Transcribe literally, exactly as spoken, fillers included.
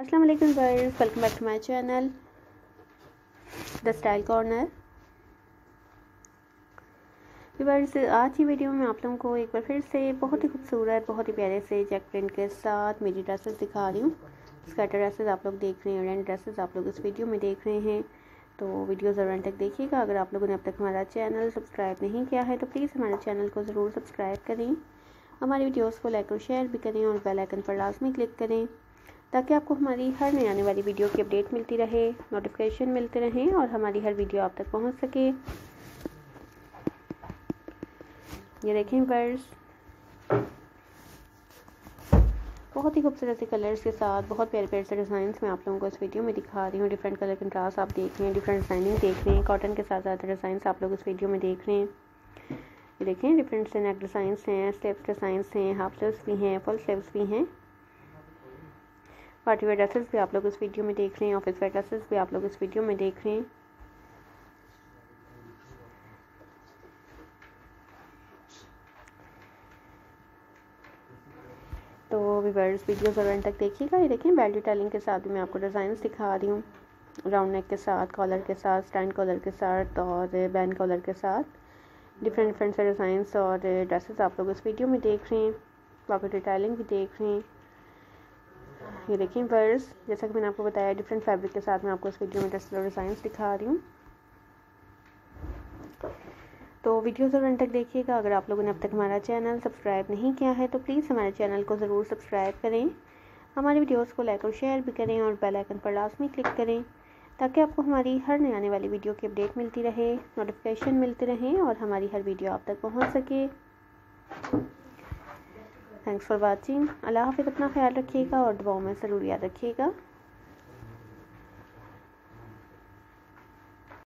अस्सलाम वालेकुम viewers, welcome back to my channel the style corner. Viewers, आज की वीडियो में आप लोगों को एक बार फिर से बहुत ही खूबसूरत, बहुत ही प्यारे से जैक प्रिंट के साथ मेरी ड्रेसेस दिखा रही हूँ। स्कर्टर ड्रेसेस आप लोग देख रहे हैं, रेंट ड्रेसेस आप लोग इस वीडियो में देख रहे हैं, तो वीडियो ज़रूर तक देखिएगा। अगर आप लोगों ने अब तक हमारा चैनल सब्सक्राइब नहीं किया है तो प्लीज़ हमारे चैनल को ज़रूर सब्सक्राइब करें, हमारी वीडियोज़ को लाइक और शेयर भी करें और बेल आइकन पर लाजमी क्लिक करें ताकि आपको हमारी हर नई आने वाली वीडियो की अपडेट मिलती रहे, नोटिफिकेशन मिलते रहें और हमारी हर वीडियो आप तक पहुंच सके। ये देखें व्यूअर्स, बहुत ही खूबसूरत से कलर्स के साथ बहुत प्यारे प्यारे से डिज़ाइंस मैं आप लोगों को इस वीडियो में दिखा रही हूँ। डिफरेंट कलर कंट्रास्ट आप देख रहे हैं, डिफरेंट डिज़ाइनिंग देख रहे हैं, कॉटन के साथ ज़्यादा डिज़ाइंस आप लोग इस वीडियो में देख रहे हैं। ये देखें, डिफरेंट से नेक डिज़ाइंस हैं, स्टेप्स डिज़ाइंस हैं, हाफ स्लीव्स भी हैं, फुल स्लीव्स भी हैं। पार्टी वेयर ड्रेसेस भी आप लोग इस वीडियो में देख रहे हैं, ऑफिस वेयर ड्रेसेस भी आप लोग इस वीडियो में देख रहे हैं। तो व्यूअर्स, वीडियो ज़रूर तक देखिएगा। ये देखें, बेल्ट डिटेलिंग के साथ भी मैं आपको डिज़ाइंस दिखा रही हूँ, राउंड नेक के साथ, कॉलर के साथ, स्टैंड कॉलर के साथ और बैंड कॉलर के साथ डिफरेंट डिफरेंट से डिज़ाइंस और ड्रेसेस आप लोग इस वीडियो में देख रहे हैं। पॉकेट डिटेलिंग भी देख रहे हैं। ये देखिए व्यूअर्स, जैसा कि मैंने आपको बताया, डिफरेंट फैब्रिक के साथ मैं आपको इस वीडियो में ड्रेस और डिज़ाइंस दिखा रही हूँ, तो वीडियो ज़रूर अंत तक देखिएगा। अगर आप लोगों ने अब तक हमारा चैनल सब्सक्राइब नहीं किया है तो प्लीज़ हमारे चैनल को ज़रूर सब्सक्राइब करें, हमारी वीडियोज़ को लाइक और शेयर भी करें और बेल आइकन पर लाजमी क्लिक करें ताकि आपको हमारी हर नई आने वाली वीडियो की अपडेट मिलती रहे, नोटिफिकेशन मिलते रहें और हमारी हर वीडियो आप तक पहुँच सके। Thanks for watching. अल्लाह हाफ़िज़। अपना ख्याल रखिएगा और दुआओं में ज़रूर याद रखिएगा।